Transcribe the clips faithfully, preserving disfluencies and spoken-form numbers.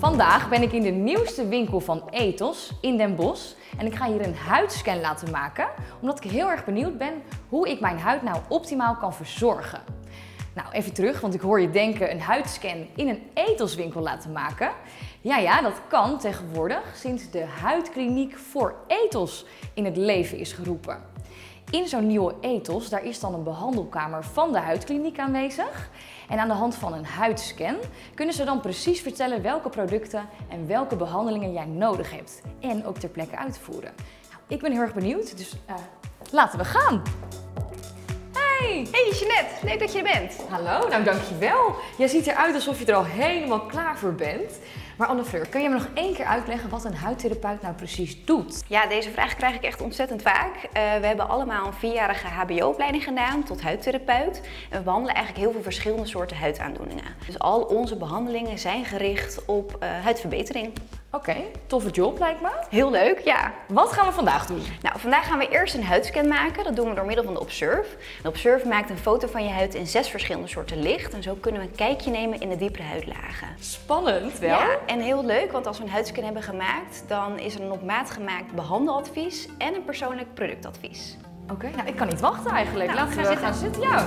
Vandaag ben ik in de nieuwste winkel van Ethos in Den Bosch en ik ga hier een huidscan laten maken, omdat ik heel erg benieuwd ben hoe ik mijn huid nou optimaal kan verzorgen. Nou, even terug, want ik hoor je denken een huidscan in een Ethos winkel laten maken. Ja, ja, dat kan tegenwoordig sinds de huidkliniek voor Ethos in het leven is geroepen. In zo'n nieuwe Ethos, daar is dan een behandelkamer van de huidkliniek aanwezig. En aan de hand van een huidscan kunnen ze dan precies vertellen welke producten en welke behandelingen jij nodig hebt. En ook ter plekke uitvoeren. Nou, ik ben heel erg benieuwd, dus uh, laten we gaan! Hey! Hey Jeanette, leuk dat je er bent. Hallo, nou dankjewel. Jij ziet eruit alsof je er al helemaal klaar voor bent. Maar Anne-Fleur, kun je me nog één keer uitleggen wat een huidtherapeut nou precies doet? Ja, deze vraag krijg ik echt ontzettend vaak. Uh, we hebben allemaal een vierjarige H B O-opleiding gedaan tot huidtherapeut. En we behandelen eigenlijk heel veel verschillende soorten huidaandoeningen. Dus al onze behandelingen zijn gericht op uh, huidverbetering. Oké, okay, toffe job lijkt me. Heel leuk, ja. Wat gaan we vandaag doen? Nou, vandaag gaan we eerst een huidscan maken. Dat doen we door middel van de Observe. De Observe maakt een foto van je huid in zes verschillende soorten licht. En zo kunnen we een kijkje nemen in de diepere huidlagen. Spannend wel. Ja, en heel leuk, want als we een huidscan hebben gemaakt, dan is er een op maat gemaakt behandeladvies en een persoonlijk productadvies. Oké, okay, nou ik kan niet wachten eigenlijk. Nou, Laten we zitten. gaan zitten. Ja.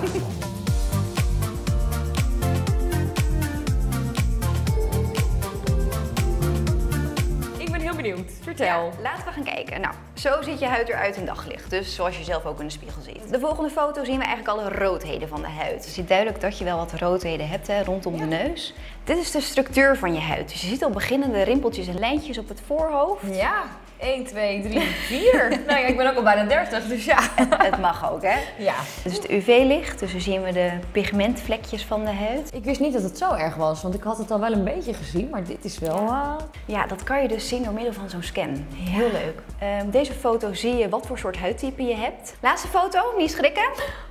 Benieuwd. Vertel. Ja, laten we gaan kijken. Nou, zo ziet je huid eruit in daglicht. Dus zoals je zelf ook in de spiegel ziet. De volgende foto zien we eigenlijk alle roodheden van de huid. Je ziet duidelijk dat je wel wat roodheden hebt hè, rondom ja. de neus. Dit is de structuur van je huid. Dus je ziet al beginnende rimpeltjes en lijntjes op het voorhoofd. Ja. één, twee, drie, vier. Nou ja, ik ben ook al bijna dertig, dus ja. Het mag ook, hè? Ja. Dit is het U V-licht, dus dan zien we de pigmentvlekjes van de huid. Ik wist niet dat het zo erg was, want ik had het al wel een beetje gezien, maar dit is wel... Uh... Ja, dat kan je dus zien door middel van zo'n scan. Heel ja. leuk. Uh, deze foto zie je wat voor soort huidtype je hebt. Laatste foto, niet schrikken.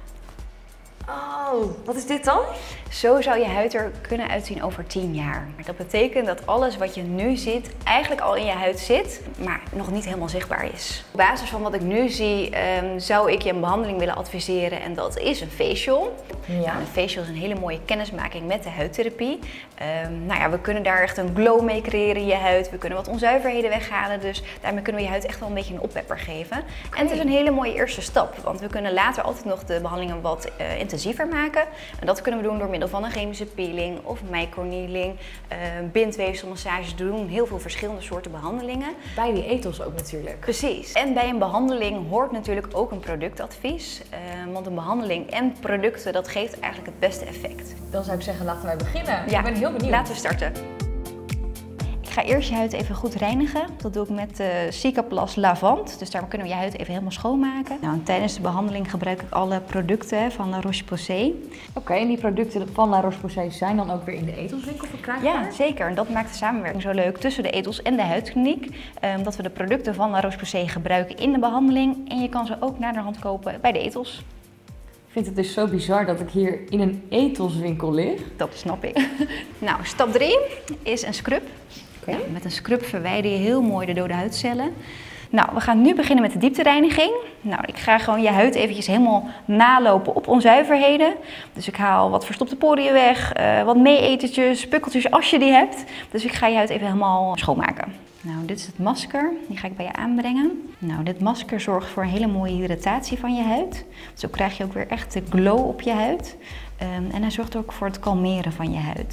Oh, wat is dit dan? Zo zou je huid er kunnen uitzien over tien jaar. Dat betekent dat alles wat je nu ziet eigenlijk al in je huid zit, maar nog niet helemaal zichtbaar is. Op basis van wat ik nu zie um, zou ik je een behandeling willen adviseren en dat is een facial. Ja. Nou, een facial is een hele mooie kennismaking met de huidtherapie. Um, nou ja, we kunnen daar echt een glow mee creëren in je huid. We kunnen wat onzuiverheden weghalen, dus daarmee kunnen we je huid echt wel een beetje een oppepper geven. Okay. En het is een hele mooie eerste stap, want we kunnen later altijd nog de behandelingen wat uh, intensiever maken. En dat kunnen we doen door middel van een chemische peeling of microneedling, uh, bindweefselmassages doen, heel veel verschillende soorten behandelingen. Bij die Ethos ook natuurlijk. Precies. En bij een behandeling hoort natuurlijk ook een productadvies, uh, want een behandeling en producten dat geeft eigenlijk het beste effect. Dan zou ik zeggen laten wij beginnen. Ja, ik ben heel benieuwd. Laten we starten. Ik ga eerst je huid even goed reinigen. Dat doe ik met uh, Cicaplast Lavant. Dus daar kunnen we je huid even helemaal schoonmaken. Nou, en tijdens de behandeling gebruik ik alle producten van La Roche-Posay. Oké, okay, en die producten van La Roche-Posay zijn dan ook weer in de Ethos winkel verkrijgbaar? Ja, zeker. En dat maakt de samenwerking zo leuk tussen de Ethos en de huidkliniek. Um, dat we de producten van La Roche-Posay gebruiken in de behandeling. En je kan ze ook naderhand kopen bij de Ethos. Ik vind het dus zo bizar dat ik hier in een Ethos winkel lig. Dat snap ik. Nou, stap drie is een scrub. Okay. Nou, met een scrub verwijder je heel mooi de dode huidcellen. Nou, we gaan nu beginnen met de dieptereiniging. Nou, ik ga gewoon je huid eventjes helemaal nalopen op onzuiverheden. Dus ik haal wat verstopte poriën weg, uh, wat meeetertjes, pukkeltjes als je die hebt. Dus ik ga je huid even helemaal schoonmaken. Nou, dit is het masker. Die ga ik bij je aanbrengen. Nou, dit masker zorgt voor een hele mooie hydratatie van je huid. Zo krijg je ook weer echt de glow op je huid. Um, en hij zorgt ook voor het kalmeren van je huid.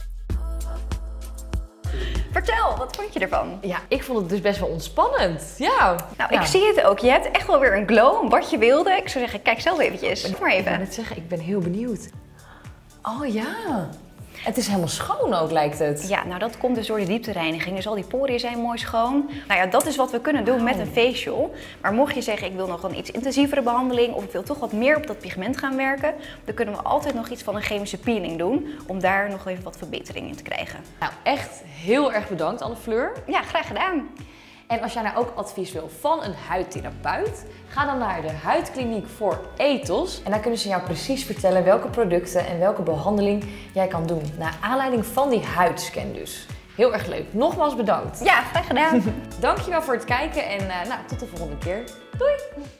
Vertel, wat vond je ervan? Ja, ik vond het dus best wel ontspannend. Ja. Nou, ja. ik zie het ook. Je hebt echt wel weer een glow, wat je wilde. Ik zou zeggen, kijk zelf eventjes. Doe maar even. Ik wil het zeggen, ik ben heel benieuwd. Oh ja. Het is helemaal schoon ook, lijkt het. Ja, nou dat komt dus door de dieptereiniging. Dus al die poriën zijn mooi schoon. Nou ja, dat is wat we kunnen doen met een facial. Maar mocht je zeggen, ik wil nog een iets intensievere behandeling of ik wil toch wat meer op dat pigment gaan werken, dan kunnen we altijd nog iets van een chemische peeling doen om daar nog even wat verbetering in te krijgen. Nou, echt heel erg bedankt, Anne-Fleur. Ja, graag gedaan. En als jij nou ook advies wil van een huidtherapeut, ga dan naar de huidkliniek voor Ethos. En daar kunnen ze jou precies vertellen welke producten en welke behandeling jij kan doen. Naar aanleiding van die huidscan dus. Heel erg leuk. Nogmaals bedankt. Ja, graag gedaan. Dankjewel voor het kijken en uh, nou, tot de volgende keer. Doei!